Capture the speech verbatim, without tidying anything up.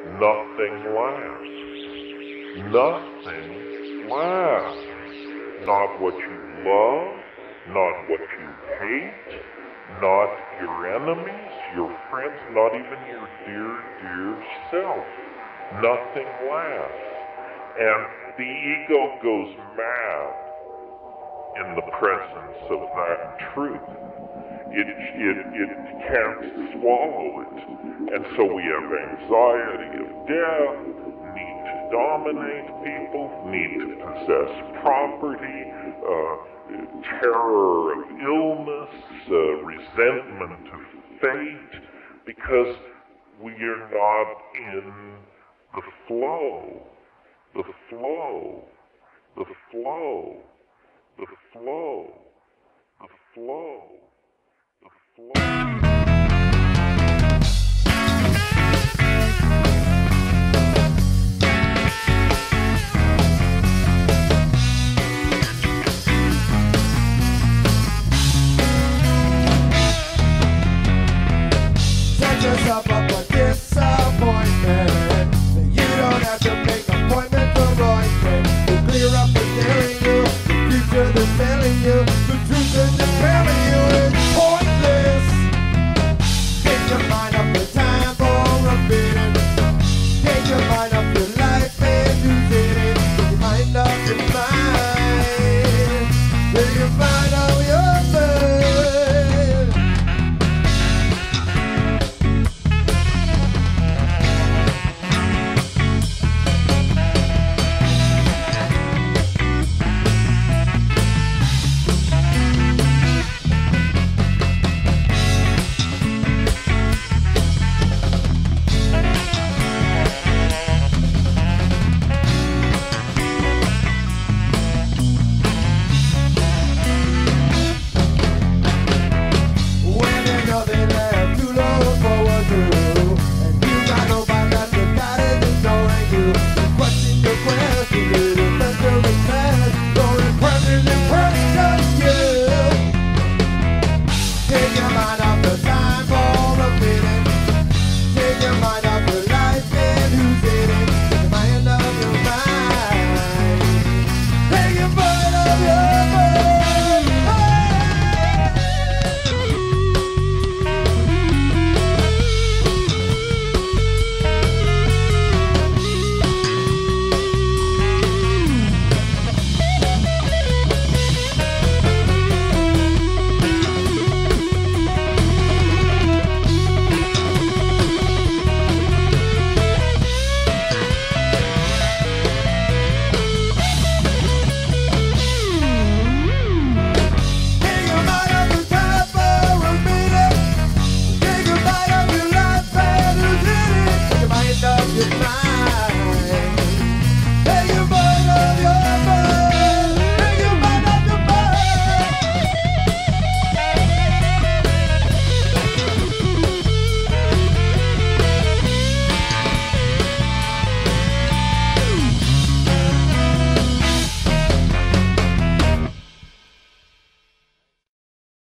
Nothing lasts. Nothing lasts. Not what you love, not what you hate, not your enemies, your friends, not even your dear, dear self. Nothing lasts. And the ego goes mad in the presence of that truth. It, it, it can't swallow it. And so we have anxiety of death, need to dominate people, need to possess property, uh, terror of illness, uh, resentment of fate, because we are not in the flow, the flow, the flow, the flow, the flow, the flow.